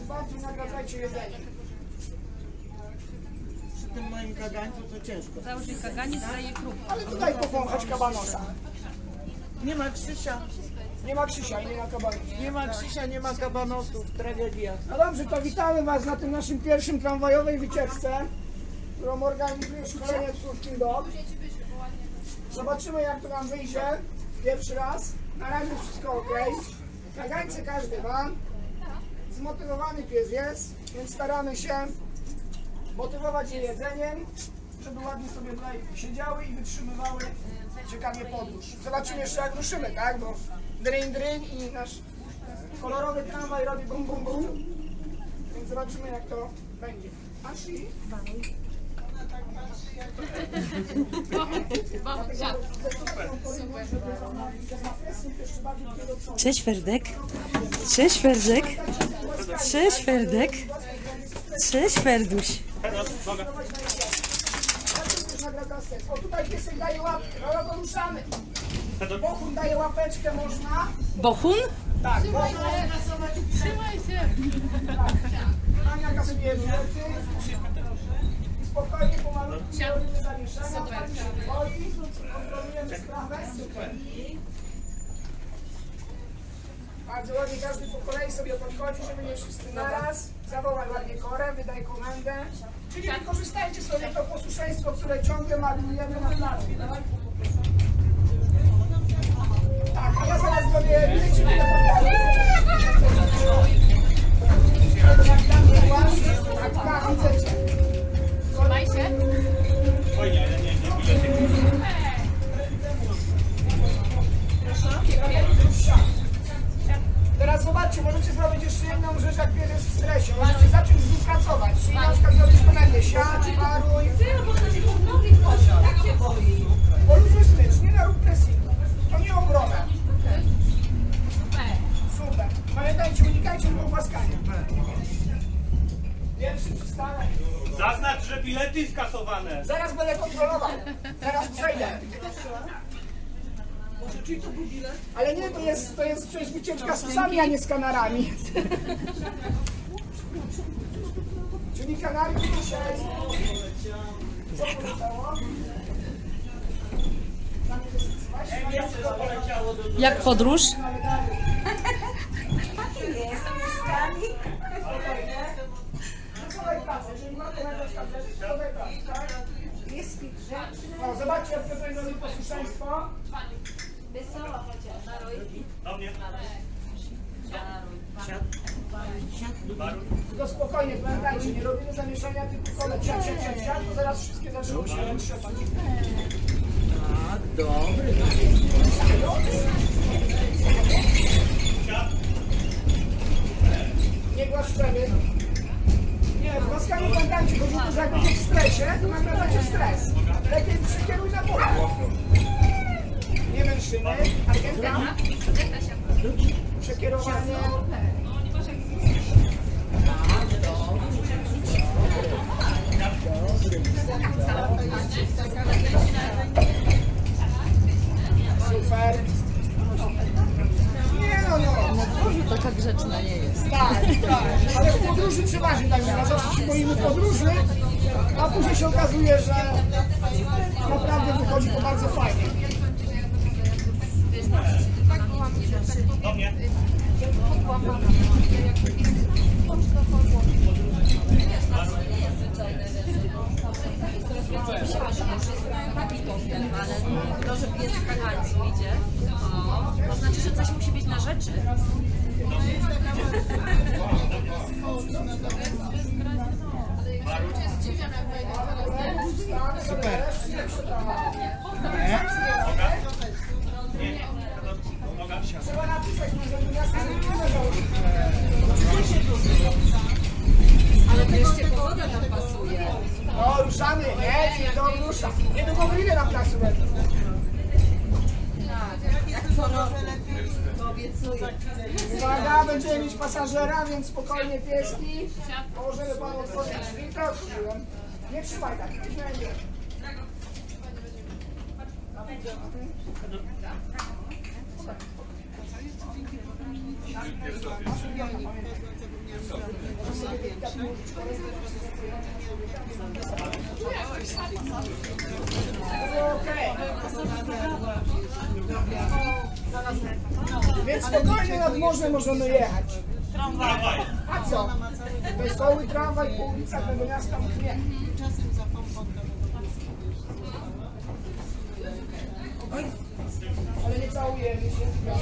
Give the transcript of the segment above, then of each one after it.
bardziej nagradzajcie jedzeniem. Przy tym moim kagańcu to ciężko. Założyj kaganiec, daje kruk. Ale tutaj powąchać kabanosa. Nie ma Krzysia. Nie ma Krzysia i nie ma kabanosa. Nie ma Krzysia, nie ma kabanosów. Tragedia. No dobrze, to witamy Was na tym naszym pierwszym tramwajowej wycieczce, którą organizuje szkolenie Psówkin Dog. Zobaczymy, jak to nam wyjdzie pierwszy raz. Na razie wszystko ok. Kagańce każdy ma. Zmotywowany pies jest, więc staramy się motywować je jedzeniem, żeby ładnie sobie tutaj siedziały i wytrzymywały ciekawie podróż. Zobaczymy jeszcze, jak ruszymy, tak? Bo dryń i nasz kolorowy tramwaj robi bum bum bum. Więc zobaczymy, jak to będzie. Ashi? Cześć Ferdek. Cześć Ferdek. Cześć Ferdek. Cześć Ferduś. O, tutaj piesek daje łapkę, no to ruszamy. Bochun daje łapeczkę, można? Bochun? Tak, Bochun. Trzymaj się. Ania kasuje bilety. I spokojnie, pomalutku, robimy zamieszania, pani się boi, kontrolujemy sprawę. Bardzo ładnie, każdy po kolei sobie podchodzi, żeby nie wszyscy naraz. Zawołaj ładnie korę, wydaj komendę. Czyli wykorzystajcie sobie to posłuszeństwo, które ciągle marnujemy na placu. Tak, a ja zaraz zrobię bileci, tak, widzę cię. Trzymaj się. Oj, nie. Teraz zobaczcie, możecie zrobić jeszcze jedną rzecz, jak pies jest w stresie. Możecie zacząć z nim pracować. Czyli na przykład zrobić komendę siadź, paruj. Poluzuj smycz, nie narób pressingu. To nie obrona. Super. Pamiętajcie, unikajcie pogłaskania. Pierwszy przystanek. Zaznacz, że bilety skasowane. Zaraz będę kontrolował. Zaraz przejdę. Czyli to był bilet? Ale nie, to jest przecież wycieczka z psami, a nie z kanarami. Czyli kanarki dzisiaj. Co poleciało? Jak podróż? O, zobaczcie, jak tutaj robi posłuszeństwo. Wesoła chociaż. Do mnie. Tylko spokojnie, pamiętajcie, nie robimy zamieszania typu kole. Siad, to zaraz wszystkie zaczną się trzepać. Tak, dobry. Nie głaszczemy. Nie, w głaskaniu pamiętajcie, chodzi o to, że jak będzie w stresie, to nagradzacie stres. Lepiej przekieruj na bok. Nie węszymy. Agentka. Przekierowanie. Super. Nie no. Taka grzeczna nie jest. Tak. Ale w podróży przeważnie tak, że zawsze się boimy podróży, a później się okazuje, że naprawdę wychodzi to bardzo fajnie. Do mnie. Ale to, że pies w kagańcu idzie, to znaczy, że coś musi być na rzeczy. Super. Trzeba napisać, żeby jasno Ale wreszcie pogoda nam pasuje. No, ruszamy, nie, to rusza. Niedługo wyjdę na placu będę. Jak co roku, to obiecuję. Uwaga, będziemy mieć pasażera, więc spokojnie pieski. Możemy panu otworzyć drzwi, to otworzyłem. Nie trzymaj tak, nie będzie. Okej. Więc spokojnie nad morze możemy jechać. Tramwaj. A co? Wesoły tramwaj po ulicach tego miasta mknie. Ale nie całujemy się.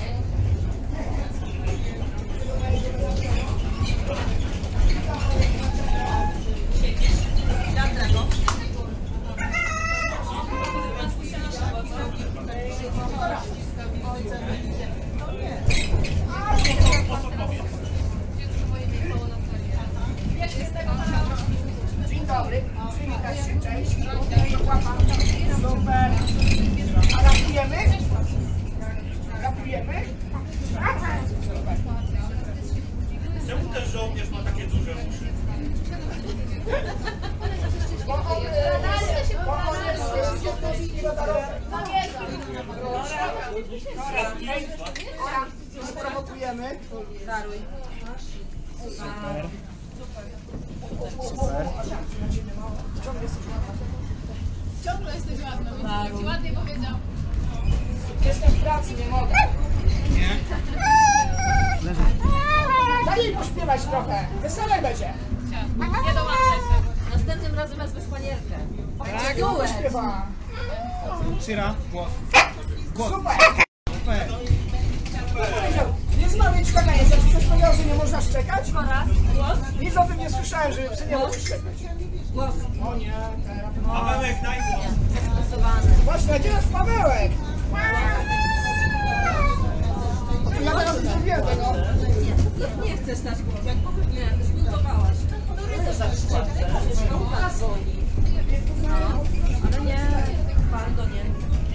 Dzień dobry, przywitać się, cześć. Super. A rapujemy? Rapujemy? Super. Czemu ten żołnierz ma takie duże uszy? Bo on jest z jednostki radarowej. Sprowokujemy. Super. Super. Ciągle jesteś ładna, więc ci ładnie powiedział. Jestem w pracy, nie mogę. Nie. Daj jej pośpiewać trochę. Weselej będzie. Nie dołączaj się. Następnym razem wezmę panierkę. Jak ją pośpiewa. Szyra, głos. Super. Super. Nie znamy czekania, jak ktoś powiedział, że nie można szczekać? Raz, głos, Nic o tym nie słyszałem, że psy nie mogą szczekać. głos. O nie, teraz. Pawełek, daj głos. Zastosowany. Właśnie, a gdzie nasz Pawełek? Ja teraz nie wiem tego. Nie chcesz dać głos. Nie, zbudowałaś. Ale nie, bardzo nie.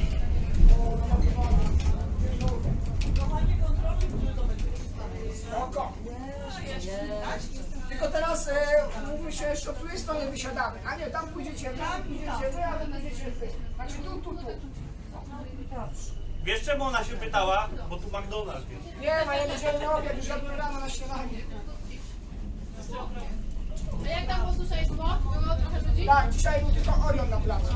Spoko. Tylko teraz mówmy się jeszcze, od której strony wysiadamy. A nie, tam pójdziecie wy, a wy pójdziecie wy. Znaczy tu. Wiesz czemu ona się pytała? Bo tu McDonald's jest. Nie ma, ja niedzielny obiad, już jadłem rano na śniadanie. A jak tam posłyszeliśmy? Było trochę ludzi? Tak, dzisiaj był tylko Orion na placu.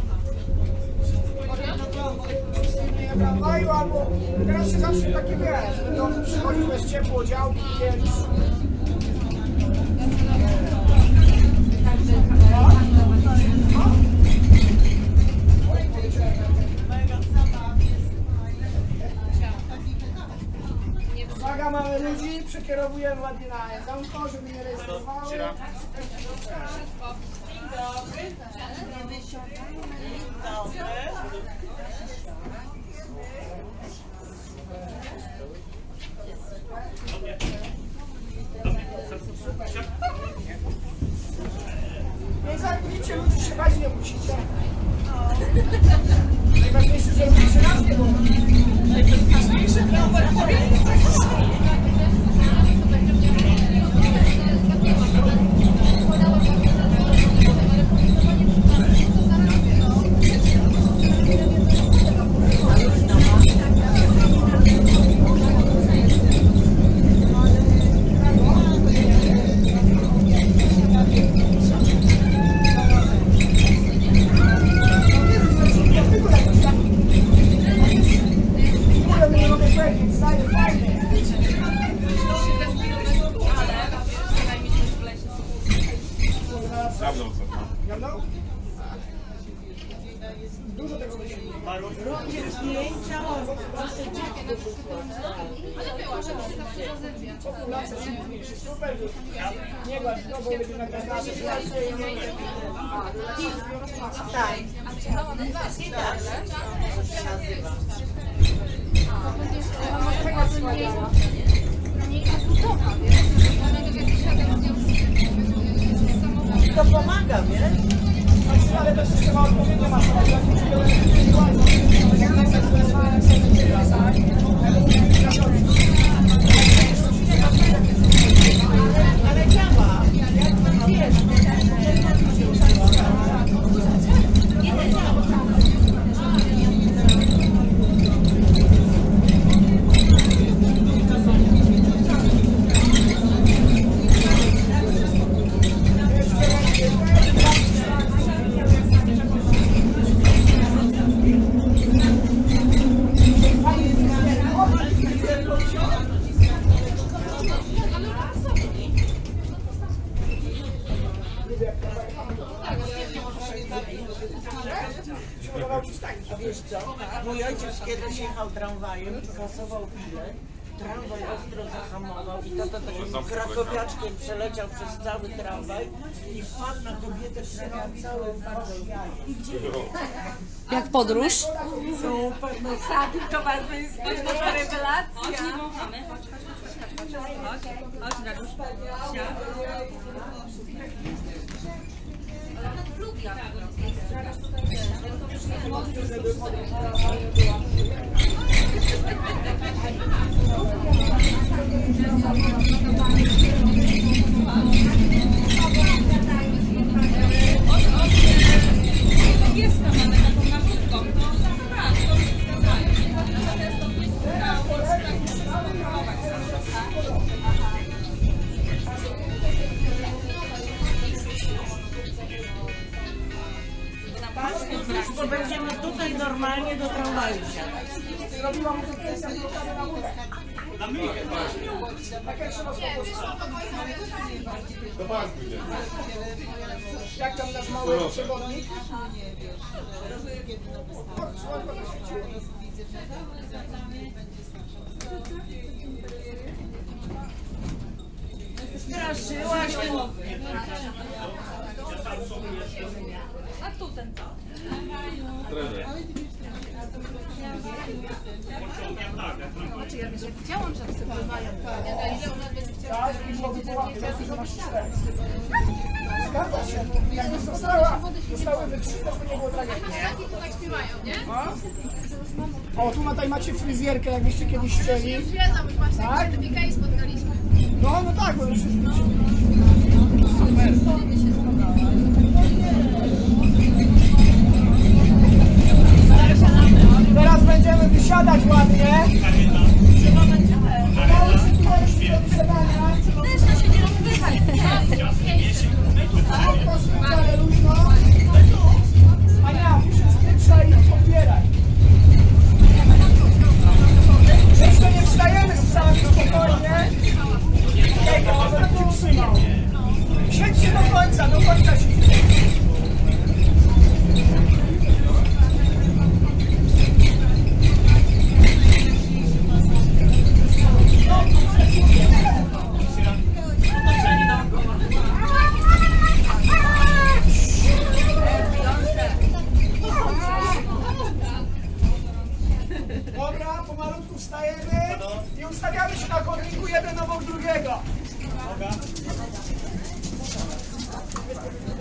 Nie tramwaju, albo teraz się zawsze takie wiesz, będą przychodził bez ciepłodziałki, więc... Uwaga, mamy ludzi, przekierowujemy ładnie na jedzonko, żeby nie rejestrowały. Więc jak widzicie, ludzi się bać nie musicie. Najważniejsze, że ludzie się nas nie boją. Najbezpieczniejszy tramwaj w Dużo tego będzie. Robię zdjęcia. Ale było, żeby się zawsze rozerwie. Populacja się zmniejszy. Super, nie bądź, no bo będzie nagradzany. Tak. To pomaga, wiesz? Ale też trzeba odpowiednio masować. Ale działa. Wiesz, wiesz co, mój ojciec kiedyś jechał tramwajem i kasował bilet. Tramwaj ostro zahamował i tata takim krakowiaczkiem przeleciał przez cały tramwaj i wpadł na kobietę, która miała cały kosz jaj. Jak podróż? Super, no To bardzo jest rewelacja. Chodź, nie wąchamy. Chodź, Radusz. Pieska mamy taką malutką. Tak, to się zgadzają. Natomiast to pieska bo będziemy tutaj normalnie do tramwaju siadać. Zrobiłam mu kwestię blokady na górę. Na mnie. Tak jak trzeba Jak tam nasz mały przewodnik? Słonko zaświeciło. Straszyłaś mnie. A tu ten co? Znaczy ja widziałam, że psy pływają. Tak, i było wywołane, że masz 4. Zgadza się. Jakby zostały wytrzyte, to nie było tragedii. Takie tu tak śpiewają, nie? O, tu tutaj macie fryzjerkę, jakbyście kiedyś chcieli. Już wiedzą, już właśnie Tak? tak? certyfikat spotkaliśmy. No tak, bo już Teraz będziemy wysiadać ładnie. Mało się tutaj jeszcze do wysiadania. Też to się nie rozpychaj. Ale luźno. Ania, przyspieszaj i popieraj. Jeszcze nie wstajemy z sami spokojnie. Jego, aby cię trzymał. Siedźcie do końca siedźcie. Dobra, pomalutku wstajemy i ustawiamy się na chodniku jeden obok drugiego.